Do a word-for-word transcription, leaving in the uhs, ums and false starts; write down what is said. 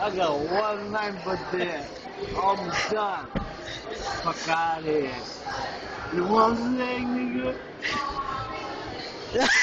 I got one line for that. I'm done. Fuck out of here. You want to say, nigga?